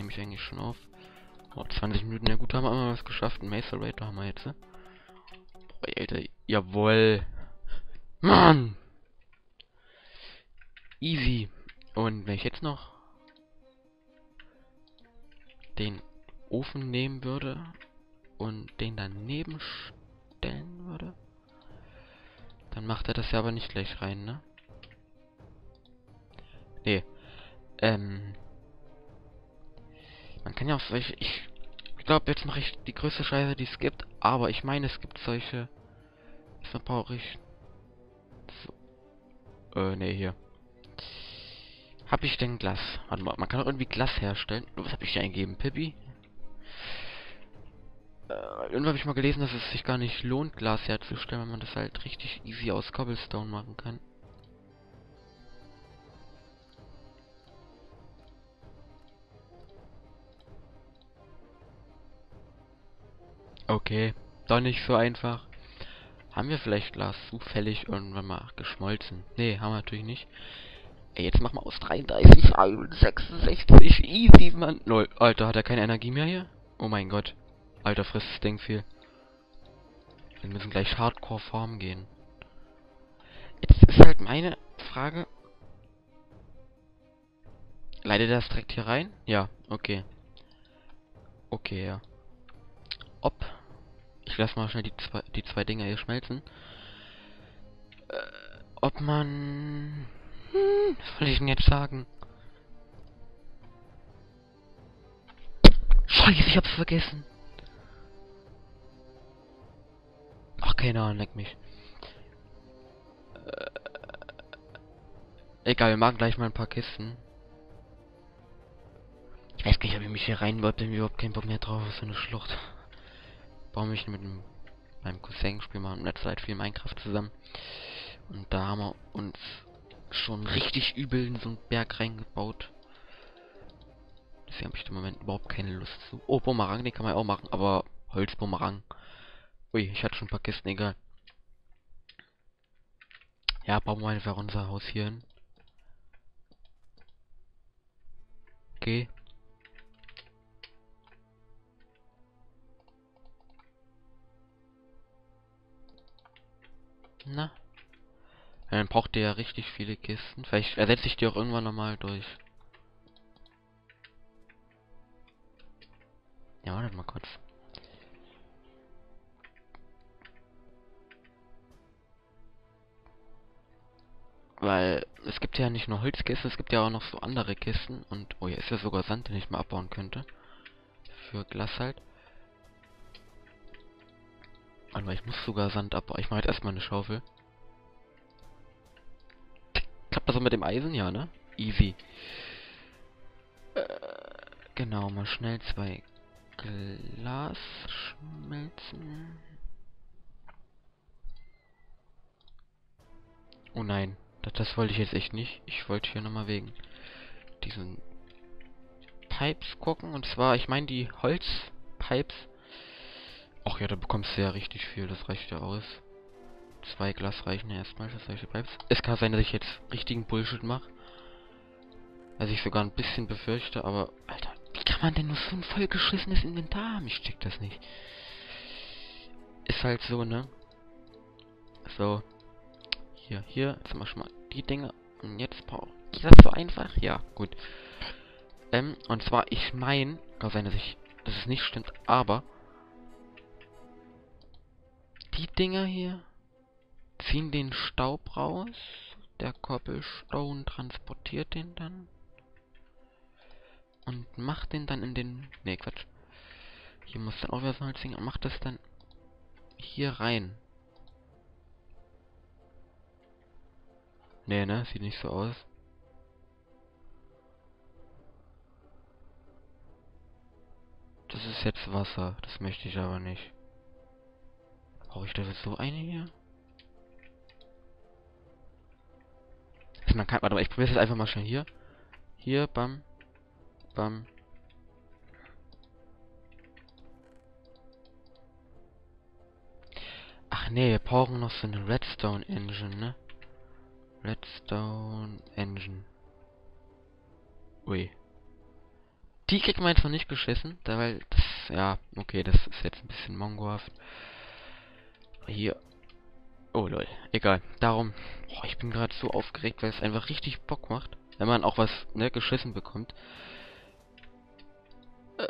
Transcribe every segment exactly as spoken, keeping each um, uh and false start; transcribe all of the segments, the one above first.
mich eigentlich schon auf. Oh, zwanzig Minuten, ja gut, haben wir mal was geschafft. Ein Macerator haben wir jetzt. Ne? Boah, Alter, jawohl. Mann! Easy. Und wenn ich jetzt noch den Ofen nehmen würde und den daneben stellen würde, dann macht er das ja aber nicht gleich rein, ne? Nee. Ähm. Man kann ja auch solche. Ich, ich glaube, jetzt mache ich die größte Scheiße, die es gibt. Aber ich meine, es gibt solche. Was brauche ich? So, äh, nee, hier. Hab ich denn Glas? Warte mal, man kann auch irgendwie Glas herstellen. Was habe ich da eingegeben? Pippi? Äh, irgendwann habe ich mal gelesen, dass es sich gar nicht lohnt, Glas herzustellen, wenn man das halt richtig easy aus Cobblestone machen kann. Okay, doch nicht so einfach. Haben wir vielleicht Glas zufällig irgendwann mal geschmolzen? Nee, haben wir natürlich nicht. Ey, jetzt mach mal aus dreiunddreißig sechsundsechzig. Easy, Mann. Lol, Alter, hat er keine Energie mehr hier? Oh mein Gott. Alter, frisst das Ding viel. Wir müssen gleich Hardcore farmen gehen. Jetzt ist halt meine Frage. Leitet das direkt hier rein? Ja, okay. Okay, ja. Ob. Ich lasse mal schnell die zwei, die zwei Dinger hier schmelzen. Äh, ob man... Hm, was soll ich denn jetzt sagen? Scheiße, ich hab's vergessen. Ach, keine Ahnung, leck mich. Äh, egal, wir machen gleich mal ein paar Kisten. Ich weiß gar nicht, ob ich mich hier reinbaut, denn überhaupt keinen Bock mehr drauf. So eine Schlucht. Baue mich mit einem, meinem Cousin, spielen wir in letzter Zeit viel Minecraft zusammen. Und da haben wir uns schon richtig übel in so einen Berg reingebaut. Deswegen habe ich im Moment überhaupt keine Lust zu. Oh, Bumerang, den kann man auch machen, aber Holzbumerang. Ui, ich hatte schon ein paar Kisten, egal. Ja, bauen wir einfach unser Haus hier hin. Okay. Na? Ja, dann braucht ihr ja richtig viele Kisten. Vielleicht ersetze ich die auch irgendwann nochmal durch. Ja, warte mal kurz. Weil es gibt ja nicht nur Holzkisten, es gibt ja auch noch so andere Kisten. Und, oh, hier ist ja sogar Sand, den ich mal abbauen könnte. Für Glas halt. Aber ich muss sogar Sand abbauen. Ich mache jetzt erstmal eine Schaufel. Klappt das so mit dem Eisen? Ja, ne? Easy. Äh, genau, mal schnell zwei Glas schmelzen. Oh nein, das, das wollte ich jetzt echt nicht. Ich wollte hier nochmal wegen diesen Pipes gucken. Und zwar, ich meine die Holzpipes. Ach ja, da bekommst du ja richtig viel. Das reicht ja aus. Zwei Glas reichen ja erstmal für solche Pipes. Es kann sein, dass ich jetzt richtigen Bullshit mache. Also ich sogar ein bisschen befürchte, aber... Alter, wie kann man denn nur so ein vollgeschissenes Inventar haben? Ich check das nicht. Ist halt so, ne? So. Hier, hier. Jetzt mach ich mal die Dinge. Und jetzt brauche ich das so einfach? Ja, gut. Ähm, und zwar, ich meine... Kann sein, dass ich... dass es nicht stimmt, aber... Die Dinger hier... ziehen den Staub raus. Der Cobblestone transportiert den dann. Und macht den dann in den... Ne, Quatsch. Hier muss dann auch wieder so ein Holzding und macht das dann hier rein. Ne, ne? Sieht nicht so aus. Das ist jetzt Wasser. Das möchte ich aber nicht. Brauche ich da jetzt so eine hier? Also man kann... Warte mal, ich probiere es jetzt einfach mal schnell hier. Hier, bam. Bam. Ach nee, wir brauchen noch so eine Redstone Engine, ne? Redstone Engine. Ui. Die kriegt man einfach nicht geschissen, da weil das, ja, okay, das ist jetzt ein bisschen mongohaft. Hier. Oh lol, egal. Darum, boah, ich bin gerade so aufgeregt, weil es einfach richtig Bock macht, wenn man auch was, ne, geschissen bekommt. Äh,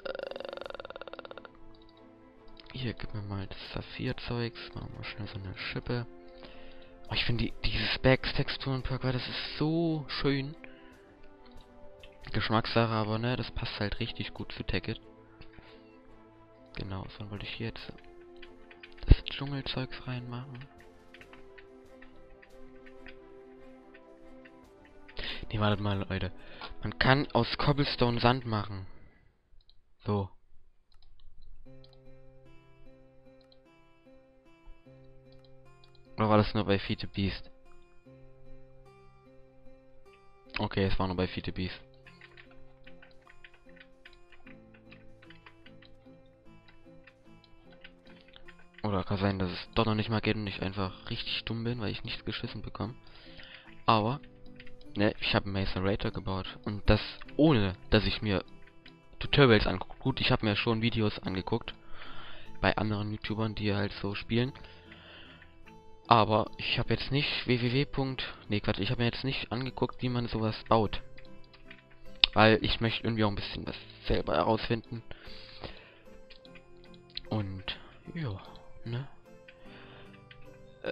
hier, gib mir mal das Saphir-Zeugs, machen wir schnell so eine Schippe. Oh, ich finde die, dieses Bags-Texturen-Pack, das ist so schön. Geschmackssache, aber ne, das passt halt richtig gut zu Tekkit. Genau, so wollte ich hier jetzt das Dschungelzeugs reinmachen. Ne, wartet mal, Leute. Man kann aus Cobblestone Sand machen. So. Oder war das nur bei Feed the Beast? Okay, es war nur bei Feed the Beast. Oder kann sein, dass es doch noch nicht mal geht und ich einfach richtig dumm bin, weil ich nichts geschissen bekomme. Aber, ne, ich habe einen Macerator gebaut. Und das ohne, dass ich mir Tutorials angucke. Gut, ich habe mir schon Videos angeguckt. Bei anderen YouTubern, die halt so spielen. Aber ich habe jetzt nicht www. Ne, Quatsch, ich habe mir jetzt nicht angeguckt, wie man sowas baut. Weil ich möchte irgendwie auch ein bisschen was selber herausfinden. Und, ja, ne? Äh,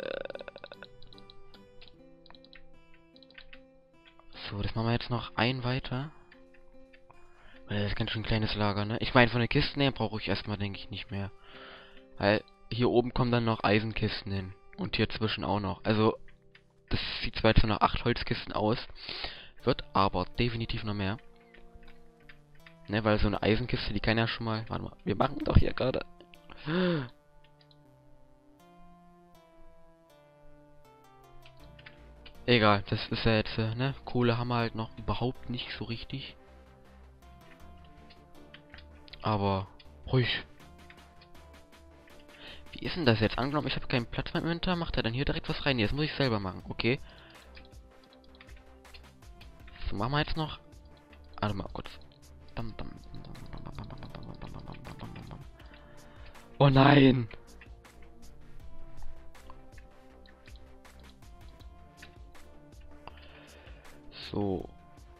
so, das machen wir jetzt noch ein weiter. Weil das ist ganz schön ein kleines Lager, ne? Ich meine, von den Kisten her brauche ich erstmal, denke ich, nicht mehr. Weil hier oben kommen dann noch Eisenkisten hin. Und hier zwischen auch noch. Also, das sieht zwar jetzt nach acht Holzkisten aus. Wird aber definitiv noch mehr. Ne, weil so eine Eisenkiste, die kann ja schon mal... Warte mal, wir machen doch hier gerade... Egal, das ist ja jetzt, äh, ne? Kohle haben wir halt noch überhaupt nicht so richtig. Aber ruhig. Wie ist denn das jetzt? Angenommen, ich habe keinen Platz beim Inventar, macht er dann hier direkt was rein? Jetzt muss ich selber machen, okay. So, machen wir jetzt noch... Warte mal kurz. Oh nein! So.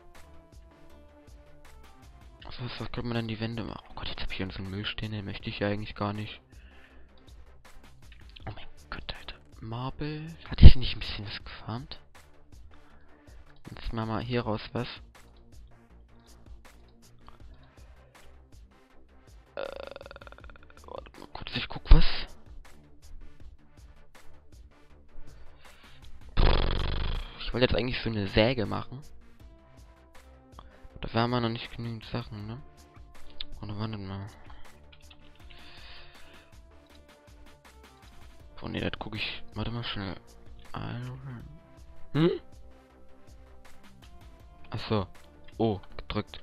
Was, was könnte man denn die Wände machen? Oh Gott, jetzt habe ich hier so einen Müll stehen, den möchte ich ja eigentlich gar nicht. Oh mein Gott, Alter. Marble. Hatte ich nicht ein bisschen was gefarmt? Jetzt machen wir hier raus was. Äh, warte mal kurz, ich guck was. Ich wollte jetzt eigentlich so eine Säge machen. Da haben wir noch nicht genügend Sachen, ne? Oder warte mal. Oh ne, das gucke ich. Warte mal schnell. Hm? Achso. Oh, gedrückt.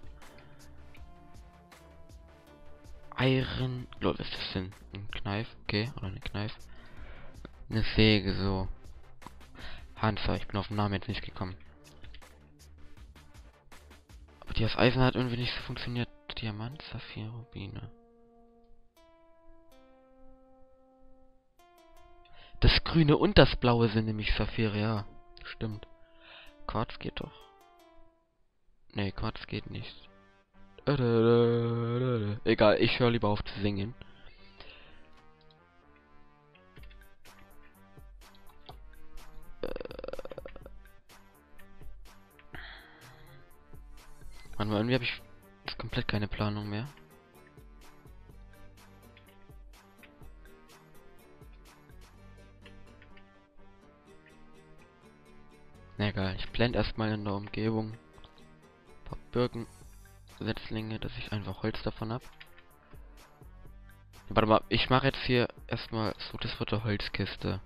Iron. Lol, was ist das denn? Ein Knife? Okay, oder eine Knife. Eine Säge, so. Hansa, ich bin auf den Namen jetzt nicht gekommen. Aber die aus Eisen hat irgendwie nicht so funktioniert. Diamant, Saphir, Rubine. Das Grüne und das Blaue sind nämlich Saphire, ja. Stimmt. Quarz geht doch. Nee, Quarz geht nicht. Egal, ich höre lieber auf zu singen. Mann, irgendwie habe ich komplett keine Planung mehr. Na egal, ich blende erstmal in der Umgebung ein paar Birkensetzlinge, dass ich einfach Holz davon habe. Warte mal, ich mache jetzt hier erstmal so, das wird eine Holzkiste.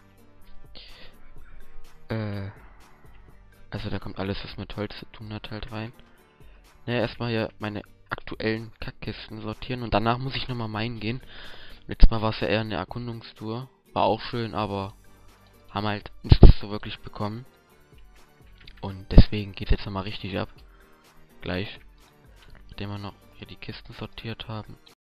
Äh, also da kommt alles, was mit Holz zu tun hat, halt rein. Ne, erstmal hier meine aktuellen Kackkisten sortieren und danach muss ich nochmal meinen gehen. Letztes Mal war es ja eher eine Erkundungstour. War auch schön, aber haben halt nichts so wirklich bekommen. Und deswegen geht jetzt nochmal richtig ab. Gleich. nachdem wir noch hier die Kisten sortiert haben.